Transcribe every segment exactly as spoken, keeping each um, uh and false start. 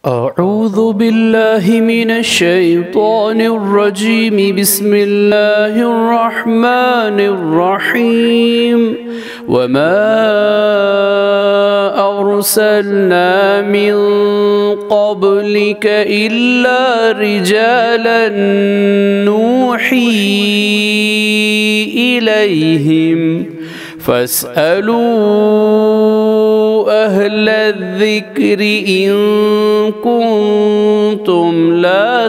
أعوذ بالله من الشيطان الرجيم بسم الله الرحمن الرحيم وما أرسلنا من قبلك إلا رجالا نوحي إليهم فاسألوا أهل الذكر إن كنتم لا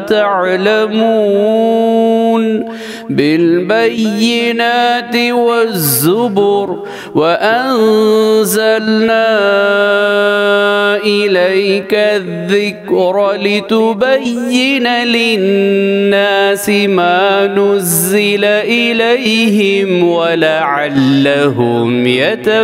تعلمون بالبينات والزبر وأنزلنا إليك الذكر لتبين للناس ما نزل إليهم ولعلهم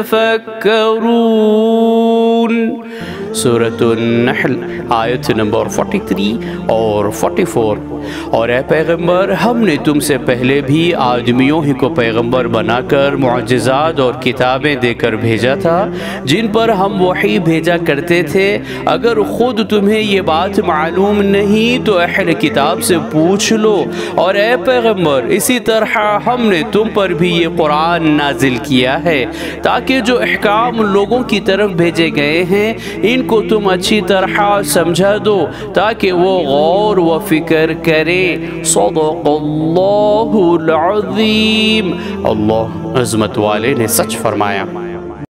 يتفكرون। सूरत नहल आयत नंबर तैंतालीस और चौवालीस। और ए पैगंबर, हमने तुमसे पहले भी आदमियों ही को पैगंबर बनाकर मुअज्जिज़ात और किताबें देकर भेजा था जिन पर हम वही भेजा करते थे। अगर ख़ुद तुम्हें ये बात मालूम नहीं तो अहले किताब से पूछ लो। और ए पैगंबर, इसी तरह हमने तुम पर भी ये कुरान नाजिल किया है ताकि जो अहकाम लोगों की तरफ भेजे गए हैं इनको तुम अच्छी तरह समझा दो ताकि वो गौर व फिक्र करे। सदक़ल्लाहुल अज़ीम। अल्लाह अज़मत वाले ने सच फरमाया।